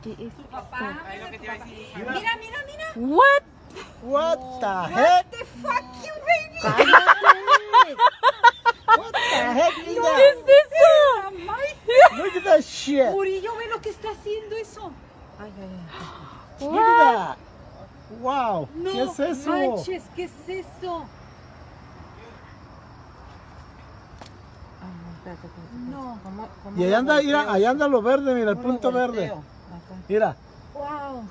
¿Qué es Tu papá. Mira, mira, mira. What? What the What heck? the fuck, you baby? Cállate. What the heck is ¿Qué that? es eso? Look at that shit. Murillo, ve lo que está haciendo eso. Ay, ay, ay. Look at that. Wow. No ¿Qué es eso? manches, ¿qué es eso? No. Y allá anda, mira, allá anda lo verde, mira, el punto verde. Mira. Wow.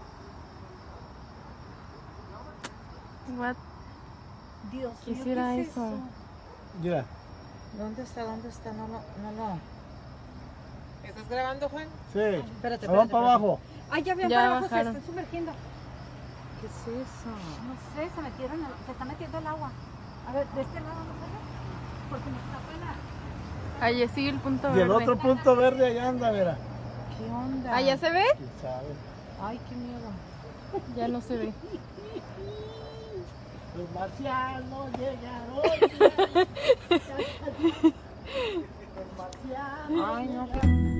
What? Dios ¿Qué mío, será ¿qué es eso? Mira. ¿Dónde está? ¿Dónde está? No, no, no, no. ¿Estás grabando, Juan? Sí. Espérate, Ahora van espérate, para abajo. Ay, ya vean Ya para abajo, se bajaron. están sumergiendo. ¿Qué es eso? No sé, se metieron, se está metiendo el agua. A ver, de este lado no sale. Porque nos tapan la... Allá sigue el punto Y el verde. otro punto verde allá anda, mira. ¿Qué onda? ¿Allá se ve? ¿Quién sabe? Ay, qué miedo. Ya no se ve. Los marcianos llegaron. Los marcianos. Ay, no, qué...